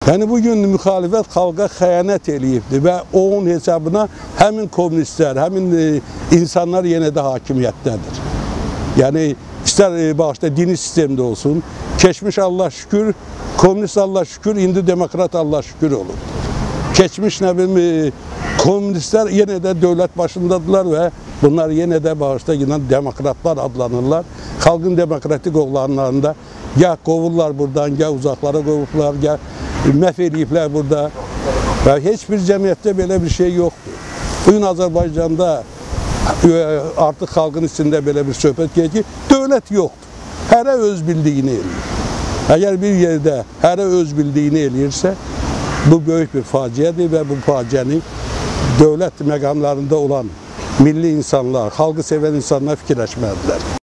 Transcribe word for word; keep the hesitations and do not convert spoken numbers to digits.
Yəni bugün müxalifət xalqa xəyanət eləyibdir və onun hesabına həmin kommunistlər, həmin insanlar yenə də hakimiyyətdədir. Yəni istər başda dini sistemdə olsun, keçmiş Allah şükür, komünist Allah şükür, indi demokrat Allah şükür olur. Keçmiş nə bilim kommunistlər yenə də dövlət başındadılar və bunlar yenə də başda yine demokratlar adlanırlar. Xalqın demokratik oğlanlarında gəh qovurlar buradan, gəh uzaqlara qovurlar, gəh məhv eləyiblər burada və heç bir cəmiyyətdə belə bir şey yoxdur. Bugün Azərbaycanda artıq xalqın içində belə bir söhbət gedir ki, dövlət yoxdur. Hərə öz bildiyini eləyir. Əgər bir yerdə hərə öz bildiyini eləyirsə, bu böyük bir faciədir və bu faciəni dövlət məqamlarında olan milli insanlar, xalqı sevən insanlar fikirləşməlidirlər.